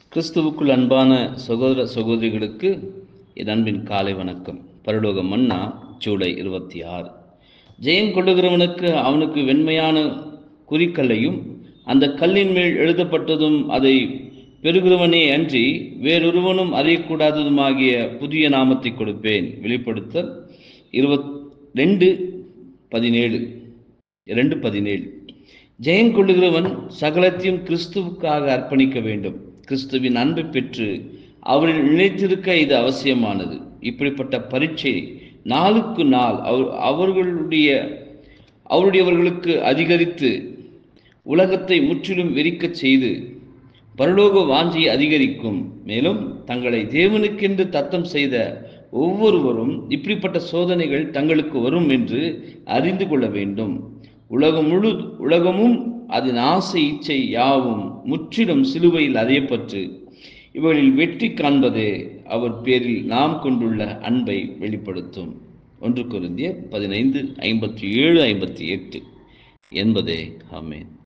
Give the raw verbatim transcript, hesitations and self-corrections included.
கிறிஸ்துவுக்குள் அன்பான சகோதர சகோதரிகளுக்கு என் அன்பின் காலை வணக்கம். பரலோக மன்னா ஜூலை இருபத்தி ஆறு. ஜெயம் கொள்ளுகிறவனுக்கு அவனுக்கு வெண்மையான குறிக்கல்லையும் அந்த கல்லின் மேல் எழுதப்பட்டதும் அதை பெறுகிறவனே அன்றி வேறொருவனும் அறியக்கூடாததுமாகிய புதிய நாமத்தை கொடுப்பேன். வெளிப்படுத்தல் இருபத் ரெண்டு பதினேழு இரண்டு பதினேழு. ஜெயம் கொள்ளுகிறவன் சகலத்தையும் கிறிஸ்துவுக்காக அர்ப்பணிக்க வேண்டும். கிறிஸ்துவின் அன்பை பெற்று அவரில் நிலைத்திருக்க இது அவசியமானது. இப்படிப்பட்ட பரீட்சை நாளுக்கு நாள் அவர் அவர்களுடைய அவருடையவர்களுக்கு அதிகரித்து உலகத்தை முற்றிலும் வெறிக்கச் செய்து பரலோக வாஞ்சியை அதிகரிக்கும். மேலும் தங்களை தேவனுக்கென்று தத்தம் செய்த ஒவ்வொருவரும் இப்படிப்பட்ட சோதனைகள் தங்களுக்கு வரும் என்று அறிந்து கொள்ள வேண்டும். உலகம் முழு உலகமும் அதன் ஆசை இச்சை யாவும் முற்றிலும் சிலுவையில் அறையப்பட்டு இவர்களில் வெற்றி காண்பதே அவர் பேரில் நாம் கொண்டுள்ள அன்பை வெளிப்படுத்தும். ஒன்று கொரிந்தியர் பதினைந்து ஐம்பத்தி ஏழு ஐம்பத்தி எட்டு என்பதே ஆமென்.